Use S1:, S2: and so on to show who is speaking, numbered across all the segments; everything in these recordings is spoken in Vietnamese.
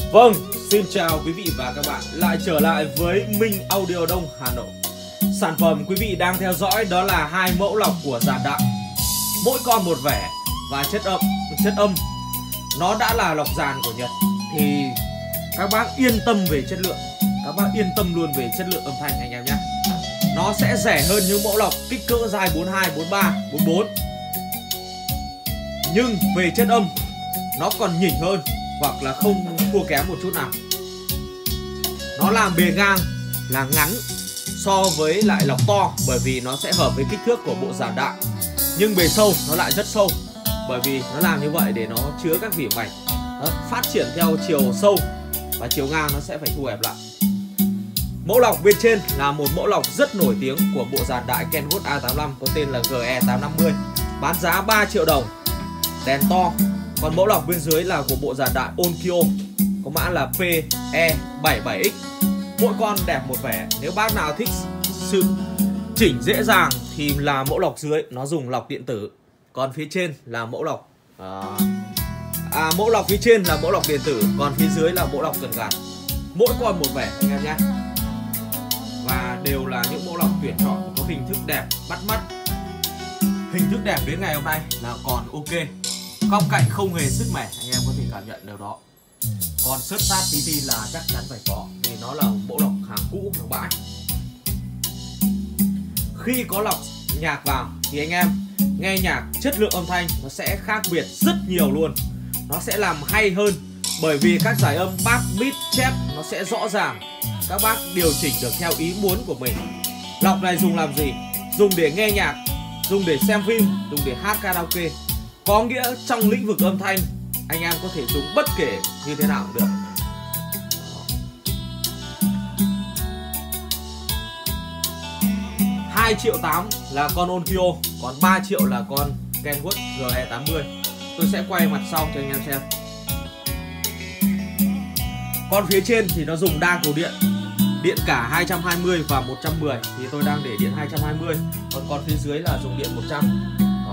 S1: Vâng, xin chào quý vị và các bạn lại trở lại với Minh Audio Đông Hà Nội. Sản phẩm quý vị đang theo dõi đó là hai mẫu lọc của dàn đạm, mỗi con một vẻ và chất âm. Nó đã là lọc dàn của Nhật thì các bác yên tâm về chất lượng, các bác yên tâm luôn về chất lượng âm thanh anh em nhé. Nó sẽ rẻ hơn những mẫu lọc kích cỡ dài 42, 43, 44. Nhưng về chất âm nó còn nhỉnh hơn hoặc là không thua kém một chút nào. Nó làm bề ngang là ngắn so với lại lọc to, bởi vì nó sẽ hợp với kích thước của bộ dàn đạm. Nhưng bề sâu nó lại rất sâu, bởi vì nó làm như vậy để nó chứa các vỉ mạch, nó phát triển theo chiều sâu và chiều ngang nó sẽ phải thu hẹp lại. Mẫu lọc bên trên là một mẫu lọc rất nổi tiếng của bộ dàn đại Kenwood A85 có tên là GE850, bán giá 3 triệu đồng, đèn to. Còn mẫu lọc bên dưới là của bộ dàn đại Onkyo, có mã là PE77X. Mỗi con đẹp một vẻ. Nếu bác nào thích sự chỉnh dễ dàng thì là mẫu lọc dưới nó dùng lọc điện tử. Còn phía trên là mẫu lọc mẫu lọc phía trên là mẫu lọc điện tử, còn phía dưới là mẫu lọc cần gạt. Mỗi con một vẻ anh em nhé. Và đều là những mẫu lọc tuyển chọn có hình thức đẹp bắt mắt. Hình thức đẹp đến ngày hôm nay là còn ok. Góc cạnh không hề sứt mẻ, anh em có thể cảm nhận điều đó. Còn sứt sát tí là chắc chắn phải có, vì nó là mẫu lọc hàng cũ hàng bãi. Khi có lọc nhạc vào thì anh em nghe nhạc, chất lượng âm thanh nó sẽ khác biệt rất nhiều luôn. Nó sẽ làm hay hơn, bởi vì các giải âm bass, beat, chép nó sẽ rõ ràng. Các bác điều chỉnh được theo ý muốn của mình. Lọc này dùng làm gì? Dùng để nghe nhạc, dùng để xem phim, dùng để hát karaoke. Có nghĩa trong lĩnh vực âm thanh anh em có thể dùng bất kể như thế nào cũng được. $2,8 triệu là con Onkyo, còn 3 triệu là con Kenwood GE80. Tôi sẽ quay mặt sau cho anh em xem. Con phía trên thì nó dùng đa cầu điện, điện cả 220 và 110, thì tôi đang để điện 220. Còn con phía dưới là dùng điện 100. Đó.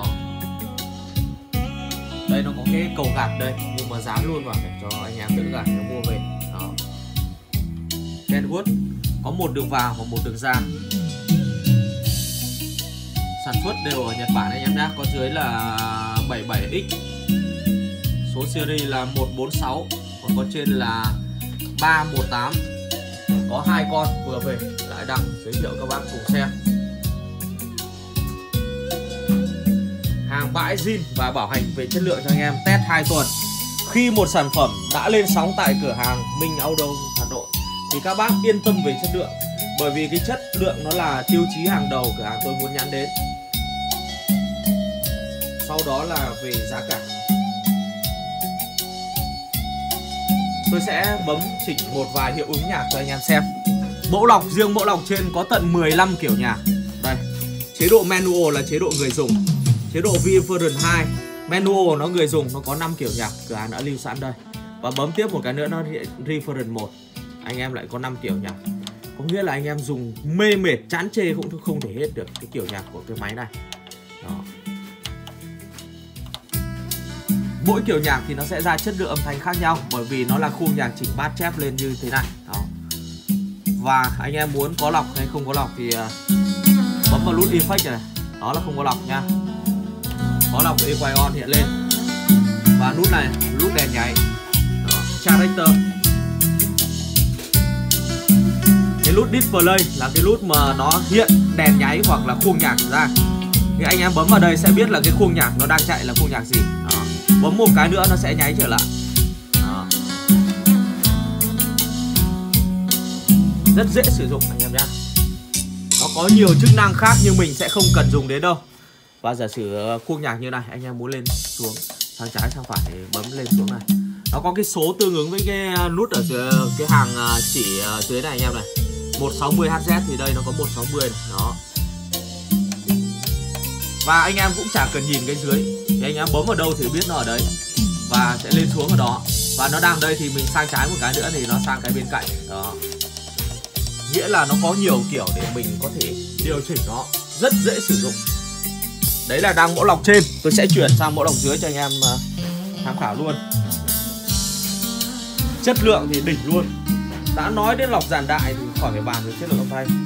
S1: Đây nó có cái cầu gạt đây, nhưng mà dán luôn vào để cho anh em đỡ gạt nó mua về. Đó. Kenwood có một đường vào và một đường ra. Sản xuất đều ở Nhật Bản anh em nhé. Con dưới là 77X, số series là 146, còn con trên là 318. Có hai con vừa về lại đăng giới thiệu các bác cùng xem. Hàng bãi zin và bảo hành về chất lượng cho anh em, test 2 tuần. Khi một sản phẩm đã lên sóng tại cửa hàng Minh Audio Hà Nội thì các bác yên tâm về chất lượng, bởi vì cái chất lượng nó là tiêu chí hàng đầu cửa hàng tôi muốn nhắn đến. Sau đó là về giá cả. Tôi sẽ bấm chỉnh một vài hiệu ứng nhạc cho anh em xem. Mẫu lọc, riêng mẫu lọc trên có tận 15 kiểu nhạc. Đây, chế độ manual là chế độ người dùng. Chế độ Viewfinder 2, manual nó người dùng, nó có 5 kiểu nhạc, cửa hàng đã lưu sẵn đây. Và bấm tiếp một cái nữa nó hiện Reference 1, anh em lại có 5 kiểu nhạc. Có nghĩa là anh em dùng mê mệt, chán chê cũng không thể hết được cái kiểu nhạc của cái máy này. Đó. Mỗi kiểu nhạc thì nó sẽ ra chất lượng âm thanh khác nhau, bởi vì nó là khuôn nhạc chỉnh bass chép lên như thế này. Đó. Và anh em muốn có lọc hay không có lọc thì bấm vào nút effect này. Đó là không có lọc nha. Có lọc equalize on hiện lên. Và nút này, nút đèn nháy. Đó, character. Cái nút display là cái nút mà nó hiện đèn nháy hoặc là khuôn nhạc ra. Thì anh em bấm vào đây sẽ biết là cái khuôn nhạc nó đang chạy là khuôn nhạc gì. Đó. Bấm một cái nữa nó sẽ nháy trở lại. Đó. Rất dễ sử dụng anh em nhé. Nó có nhiều chức năng khác nhưng mình sẽ không cần dùng đến đâu. Và giả sử khuôn nhạc như này, anh em muốn lên xuống, sang trái sang phải thì bấm lên xuống này. Nó có cái số tương ứng với cái nút ở dưới, cái hàng chỉ dưới này anh em này. 160Hz thì đây nó có 160 này. Đó. Và anh em cũng chả cần nhìn cái dưới, thì anh em bấm vào đâu thì biết nó ở đấy và sẽ lên xuống ở đó. Và nó đang ở đây thì mình sang trái một cái nữa thì nó sang cái bên cạnh. Đó. Nghĩa là nó có nhiều kiểu để mình có thể điều chỉnh nó, rất dễ sử dụng. Đấy là đang mẫu lọc trên. Tôi sẽ chuyển sang mẫu lọc dưới cho anh em tham khảo luôn. Chất lượng thì đỉnh luôn. Đã nói đến lọc dàn đại thì khỏi phải bàn về chất lượng âm thanh.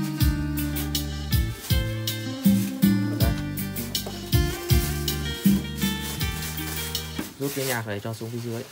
S1: Rút cái nhạc này cho xuống phía dưới.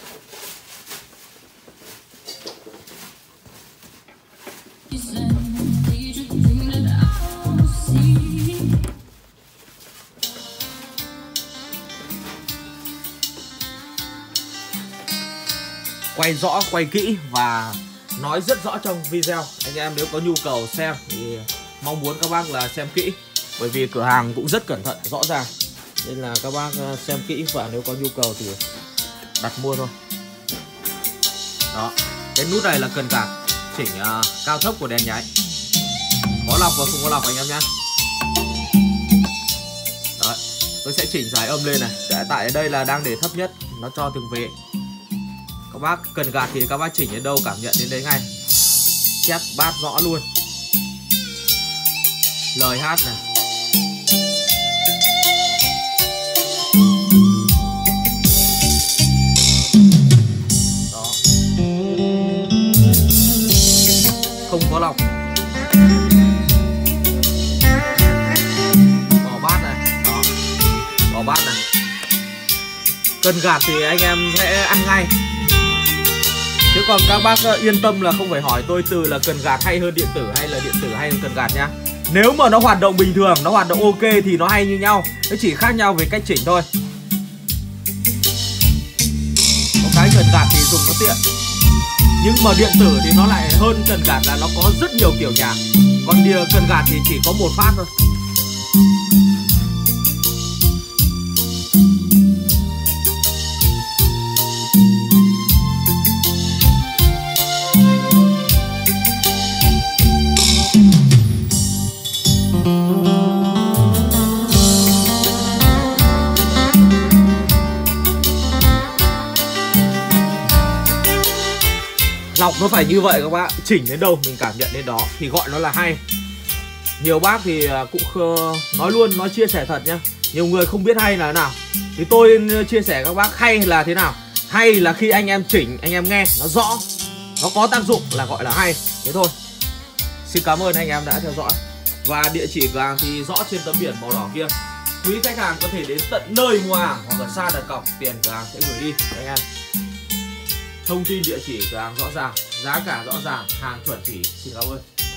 S1: Quay rõ, quay kỹ và nói rất rõ trong video. Anh em nếu có nhu cầu xem thì mong muốn các bác là xem kỹ. Bởi vì cửa hàng cũng rất cẩn thận, rõ ràng. Nên là các bác xem kỹ và nếu có nhu cầu thì đặt mua thôi. Đó, cái nút này là cần cảm chỉnh cao thấp của đèn nháy. Có lọc và không có lọc anh em nhé. Đấy, tôi sẽ chỉnh dài âm lên này. Tại đây là đang để thấp nhất, nó cho từng vế. Các bác cần gạt thì các bác chỉnh đến đâu cảm nhận đến đấy ngay. Chép bát rõ luôn. Lời hát này. Đó. Không có lọc. Bỏ bát này. Đó. Bỏ bát này. Cần gạt thì anh em sẽ ăn ngay. Chứ còn các bác yên tâm là không phải hỏi tôi từ là cần gạt hay hơn điện tử hay là điện tử hay hơn cần gạt nhá. Nếu mà nó hoạt động bình thường, nó hoạt động ok thì nó hay như nhau. Nó chỉ khác nhau về cách chỉnh thôi. Có cái cần gạt thì dùng nó tiện. Nhưng mà điện tử thì nó lại hơn cần gạt là nó có rất nhiều kiểu nhạc. Còn cần gạt thì chỉ có một phát thôi. Lọc nó phải như vậy các bác, chỉnh đến đâu mình cảm nhận đến đó thì gọi nó là hay. Nhiều bác thì cũng nói luôn, nói chia sẻ thật nhá. Nhiều người không biết hay là thế nào. Thì tôi chia sẻ các bác hay là thế nào. Hay là khi anh em chỉnh, anh em nghe nó rõ, nó có tác dụng là gọi là hay. Thế thôi. Xin cảm ơn anh em đã theo dõi. Và địa chỉ cửa hàng thì rõ trên tấm biển màu đỏ kia. Quý khách hàng có thể đến tận nơi mua hàng hoặc là xa đặt cọc, tiền cửa hàng sẽ gửi đi anh em. Thông tin địa chỉ cửa hàng rõ ràng, giá cả rõ ràng, hàng chuẩn chỉ. Xin cảm ơn.